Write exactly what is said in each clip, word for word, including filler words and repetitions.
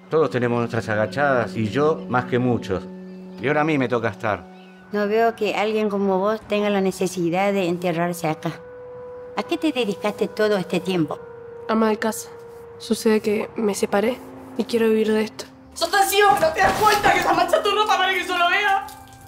Todos tenemos nuestras agachadas y yo más que muchos. Y ahora a mí me toca estar. No veo que alguien como vos tenga la necesidad de enterrarse acá. ¿A qué te dedicaste todo este tiempo? Ama de casa. Sucede que me separé y quiero vivir de esto. ¡Sos tan ciego que no te das cuenta que se mancha tu ropa para que yo lo vea!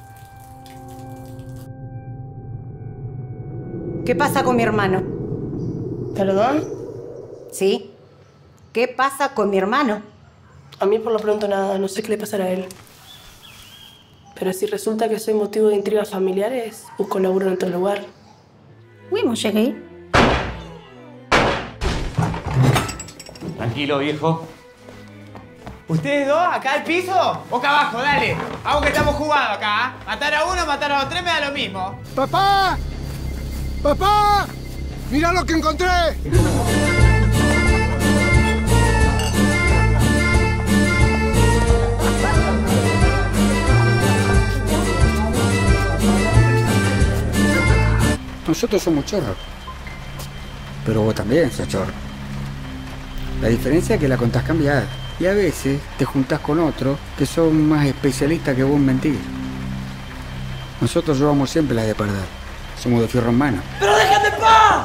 ¿Qué pasa con mi hermano? ¿Perdón? ¿Sí? ¿Qué pasa con mi hermano? A mí por lo pronto nada, no sé qué le pasará a él. Pero si resulta que soy motivo de intrigas familiares, busco laburo en otro lugar. Fuimos, llegué. Tranquilo, viejo. ¿Ustedes dos acá al piso? Boca abajo, dale. Vamos que estamos jugando acá. ¿eh? Matar a uno, matar a los tres me da lo mismo. ¡Papá! ¡Papá! ¡Mira lo que encontré! Nosotros somos chorros, pero vos también sos chorro. La diferencia es que la contás cambiada y a veces te juntás con otros que son más especialistas que vos en mentir. Nosotros llevamos siempre la de perder. Somos de fierro en mano. ¡Pero déjate en paz!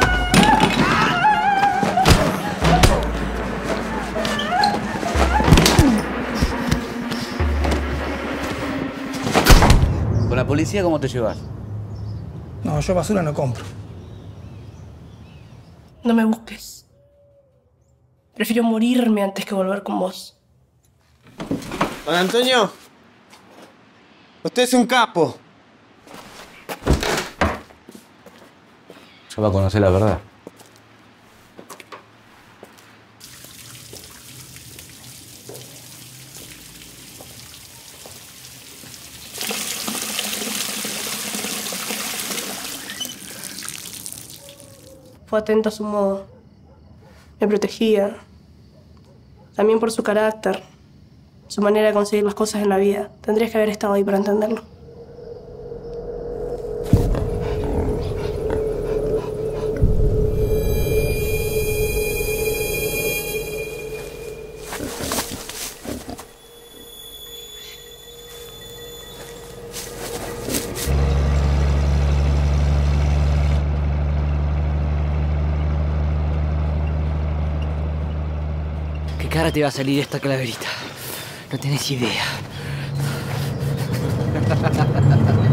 ¿Con la policía cómo te llevas? No, yo basura no compro. No me busques. Prefiero morirme antes que volver con vos. Don Antonio, usted es un capo. Ya va a conocer la verdad. Fue atento a su modo. Me protegía. También por su carácter. Su manera de conseguir las cosas en la vida. Tendrías que haber estado ahí para entenderlo. ¿Qué cara te va a salir esta calaverita? No tenés idea.